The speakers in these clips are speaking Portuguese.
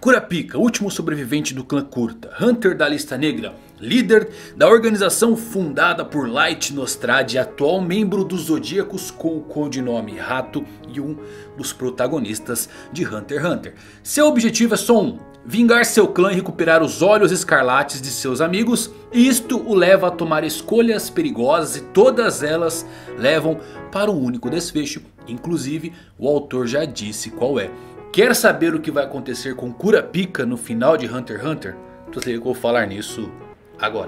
Kurapika, último sobrevivente do clã Kurta, Hunter da Lista Negra, líder da organização fundada por Light Nostrad e atual membro dos Zodíacos com o codinome Rato e um dos protagonistas de Hunter x Hunter. Seu objetivo é só um: vingar seu clã e recuperar os olhos escarlates de seus amigos. E isto o leva a tomar escolhas perigosas e todas elas levam para um único desfecho. Inclusive o autor já disse qual é. Quer saber o que vai acontecer com Kurapika no final de Hunter x Hunter? Então eu vou falar nisso agora.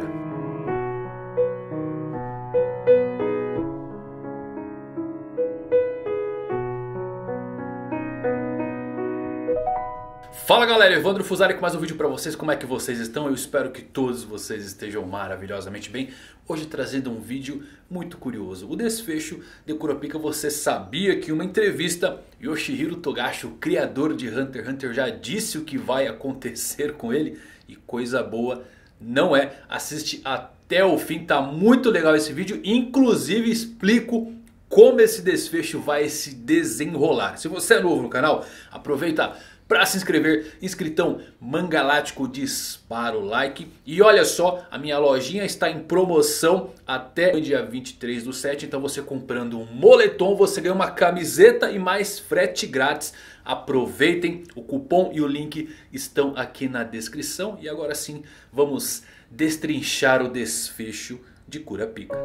Fala galera, Evandro Fusari com mais um vídeo pra vocês. Como é que vocês estão? Eu espero que todos vocês estejam maravilhosamente bem. Hoje trazendo um vídeo muito curioso. O desfecho de Kurapika. Você sabia que em uma entrevista Yoshihiro Togashi, o criador de Hunter x Hunter, já disse o que vai acontecer com ele? E coisa boa não é. Assiste até o fim, tá muito legal esse vídeo. Inclusive explico como esse desfecho vai se desenrolar. Se você é novo no canal, aproveita para se inscrever, inscritão mangalático, dispara o like. E olha só, a minha lojinha está em promoção até o dia 23/7. Então você comprando um moletom, você ganha uma camiseta e mais frete grátis. Aproveitem, o cupom e o link estão aqui na descrição. E agora sim, vamos destrinchar o desfecho de Kurapika.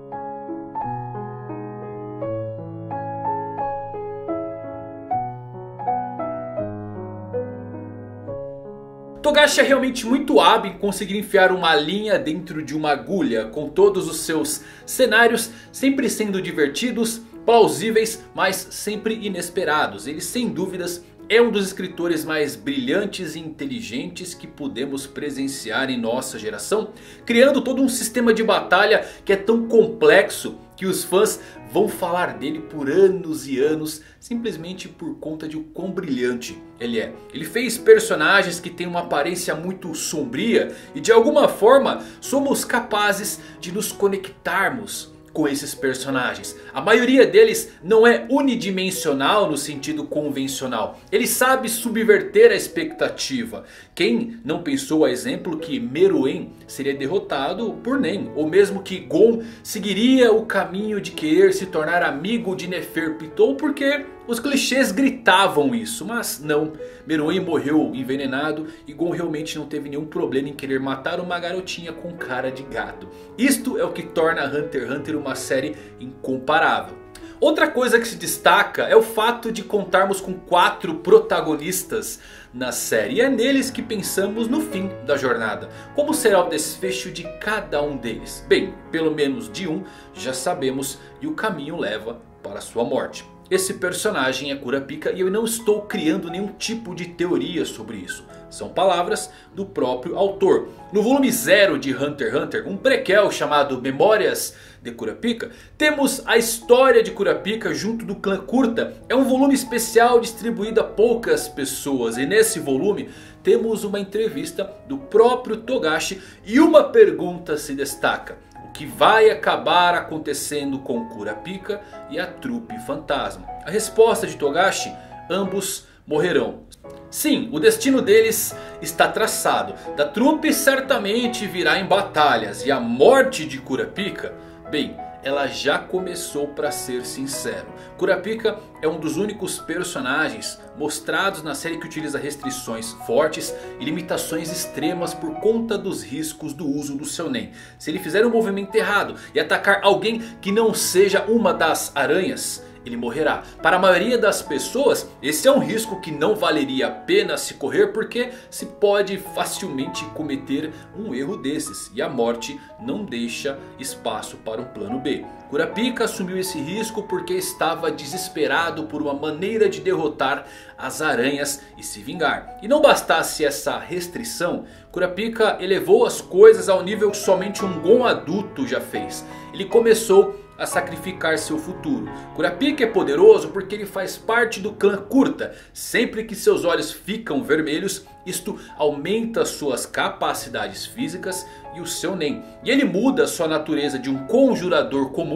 Togashi é realmente muito hábil em conseguir enfiar uma linha dentro de uma agulha, com todos os seus cenários sempre sendo divertidos, plausíveis, mas sempre inesperados. Ele sem dúvidas é um dos escritores mais brilhantes e inteligentes que pudemos presenciar em nossa geração, criando todo um sistema de batalha que é tão complexo que os fãs vão falar dele por anos e anos, simplesmente por conta de o quão brilhante ele é. Ele fez personagens que têm uma aparência muito sombria e de alguma forma somos capazes de nos conectarmos com esses personagens. A maioria deles não é unidimensional no sentido convencional. Ele sabe subverter a expectativa. Quem não pensou, a exemplo, que Meruem seria derrotado por Nen? Ou mesmo que Gon seguiria o caminho de querer se tornar amigo de Neferpitou? Porque os clichês gritavam isso. Mas não, Meruem morreu envenenado e Gon realmente não teve nenhum problema em querer matar uma garotinha com cara de gato. Isto é o que torna Hunter x Hunter uma série incomparável. Outra coisa que se destaca é o fato de contarmos com 4 protagonistas na série. E é neles que pensamos no fim da jornada. Como será o desfecho de cada um deles? Bem, pelo menos de um já sabemos e o caminho leva para a sua morte. Esse personagem é Kurapika e eu não estou criando nenhum tipo de teoria sobre isso. São palavras do próprio autor. No volume 0 de Hunter x Hunter, um prequel chamado Memórias de Kurapika, temos a história de Kurapika junto do clã Kurta. É um volume especial distribuído a poucas pessoas. E nesse volume temos uma entrevista do próprio Togashi e uma pergunta se destaca: o que vai acabar acontecendo com Kurapika e a trupe fantasma? A resposta de Togashi: ambos morrerão. Sim, o destino deles está traçado. Da trupe certamente virá em batalhas. E a morte de Kurapika, bem, ela já começou, para ser sincero. Kurapika é um dos únicos personagens mostrados na série que utiliza restrições fortes e limitações extremas por conta dos riscos do uso do seu Nen. Se ele fizer um movimento errado e atacar alguém que não seja uma das aranhas, ele morrerá. Para a maioria das pessoas, esse é um risco que não valeria a pena se correr, porque se pode facilmente cometer um erro desses. E a morte não deixa espaço para um plano B. Kurapika assumiu esse risco porque estava desesperado por uma maneira de derrotar as aranhas e se vingar. E não bastasse essa restrição, Kurapika elevou as coisas ao nível que somente um Gon adulto já fez. Ele começou a sacrificar seu futuro. Kurapika é poderoso porque ele faz parte do clã Kurta. Sempre que seus olhos ficam vermelhos, isto aumenta suas capacidades físicas e o seu Nen. E ele muda sua natureza de um conjurador comum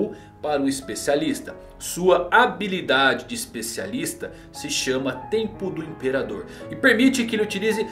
para um especialista. Sua habilidade de especialista se chama Tempo do Imperador e permite que ele utilize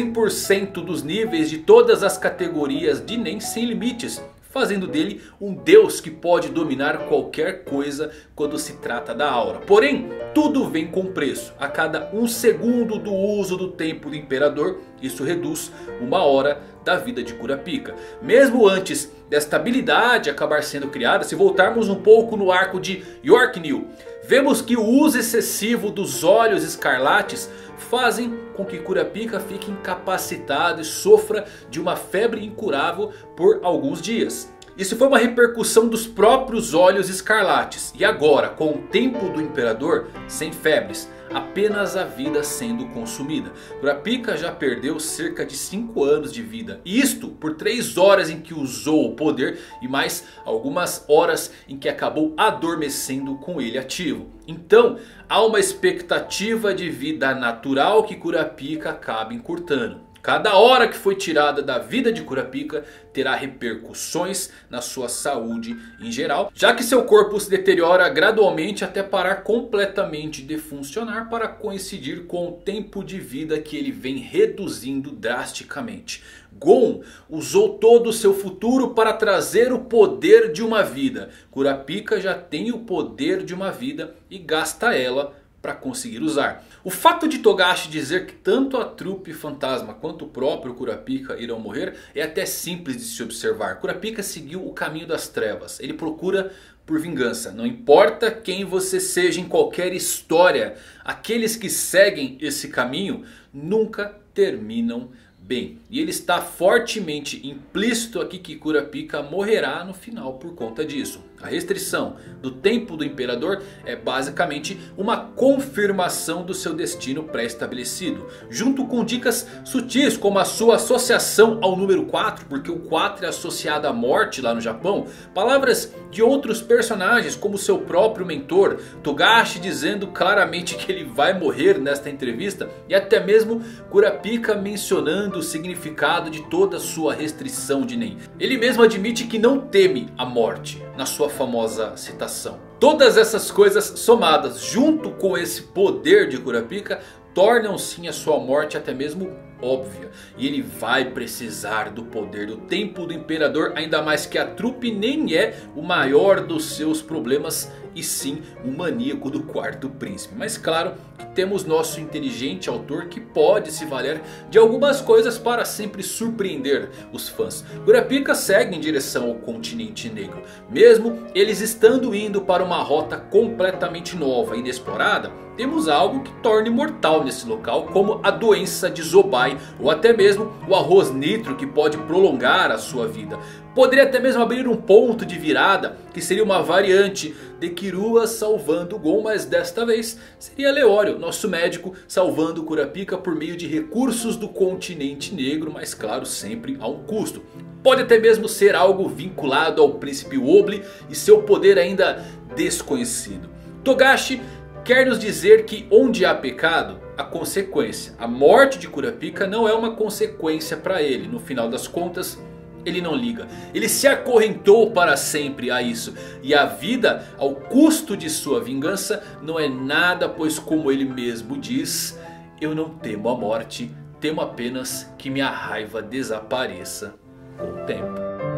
100% dos níveis de todas as categorias de Nen sem limites, fazendo dele um deus que pode dominar qualquer coisa quando se trata da aura. Porém, tudo vem com preço. A cada 1 segundo do uso do Tempo do Imperador, isso reduz 1 hora da vida de Kurapika. Mesmo antes desta habilidade acabar sendo criada, se voltarmos um pouco no arco de Yorknew, vemos que o uso excessivo dos olhos escarlates fazem com que Kurapika fique incapacitado e sofra de uma febre incurável por alguns dias. Isso foi uma repercussão dos próprios olhos escarlates. E agora, com o Tempo do Imperador, sem febres, apenas a vida sendo consumida, Kurapika já perdeu cerca de 5 anos de vida. E isto por 3 horas em que usou o poder e mais algumas horas em que acabou adormecendo com ele ativo. Então há uma expectativa de vida natural que Kurapika acaba encurtando. Cada hora que foi tirada da vida de Kurapika terá repercussões na sua saúde em geral, já que seu corpo se deteriora gradualmente até parar completamente de funcionar para coincidir com o tempo de vida que ele vem reduzindo drasticamente. Gon usou todo o seu futuro para trazer o poder de uma vida. Kurapika já tem o poder de uma vida e gasta ela para conseguir usar. O fato de Togashi dizer que tanto a trupe fantasma quanto o próprio Kurapika irão morrer é até simples de se observar. Kurapika seguiu o caminho das trevas. Ele procura por vingança. Não importa quem você seja em qualquer história, aqueles que seguem esse caminho nunca terminam bem. E ele está fortemente implícito aqui que Kurapika morrerá no final por conta disso. A restrição do Tempo do Imperador é basicamente uma confirmação do seu destino pré-estabelecido, junto com dicas sutis como a sua associação ao número 4, porque o 4 é associado à morte lá no Japão. Palavras de outros personagens como seu próprio mentor, Togashi dizendo claramente que ele vai morrer nesta entrevista, e até mesmo Kurapika mencionando o significado de toda a sua restrição de Nen. Ele mesmo admite que não teme a morte na sua famosa citação. Todas essas coisas somadas junto com esse poder de Kurapika tornam sim a sua morte até mesmo óbvia. E ele vai precisar do poder do Tempo do Imperador, ainda mais que a trupe nem é o maior dos seus problemas, e sim o maníaco do Quarto Príncipe. Mas claro que temos nosso inteligente autor que pode se valer de algumas coisas para sempre surpreender os fãs. Kurapika segue em direção ao Continente Negro, mesmo eles estando indo para uma rota completamente nova e inexplorada. Temos algo que torne mortal nesse local, como a doença de Zobai, ou até mesmo o arroz nitro que pode prolongar a sua vida. Poderia até mesmo abrir um ponto de virada, que seria uma variante de Killua salvando Gon, mas desta vez seria Leório, nosso médico, salvando Kurapika por meio de recursos do Continente Negro, mas claro, sempre a um custo. Pode até mesmo ser algo vinculado ao Príncipe Wobbly e seu poder ainda desconhecido. Togashi quer nos dizer que onde há pecado, há consequência. A morte de Kurapika não é uma consequência para ele. No final das contas, ele não liga. Ele se acorrentou para sempre a isso. E a vida, ao custo de sua vingança, não é nada, pois como ele mesmo diz, eu não temo a morte, temo apenas que minha raiva desapareça com o tempo.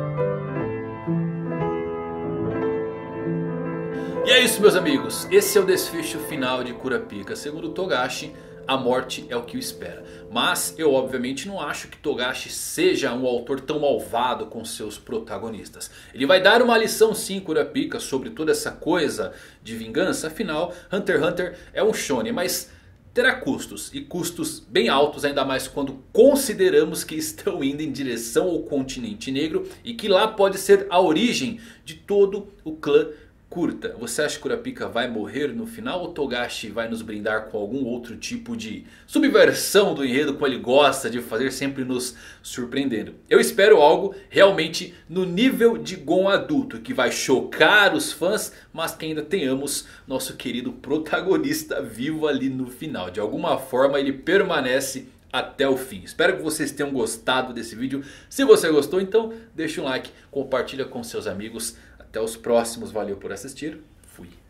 E é isso, meus amigos, esse é o desfecho final de Kurapika. Segundo Togashi, a morte é o que o espera. Mas eu obviamente não acho que Togashi seja um autor tão malvado com seus protagonistas. Ele vai dar uma lição sim, Kurapika, sobre toda essa coisa de vingança. Afinal, Hunter x Hunter é um shonen, mas terá custos, e custos bem altos, ainda mais quando consideramos que estão indo em direção ao Continente Negro e que lá pode ser a origem de todo o clã Kurta. Você acha que Kurapika vai morrer no final, ou Togashi vai nos brindar com algum outro tipo de subversão do enredo, como ele gosta de fazer, sempre nos surpreendendo? Eu espero algo realmente no nível de Gon adulto, que vai chocar os fãs, mas que ainda tenhamos nosso querido protagonista vivo ali no final. De alguma forma ele permanece até o fim. Espero que vocês tenham gostado desse vídeo. Se você gostou, então deixa um like, compartilha com seus amigos. Até os próximos, valeu por assistir, fui.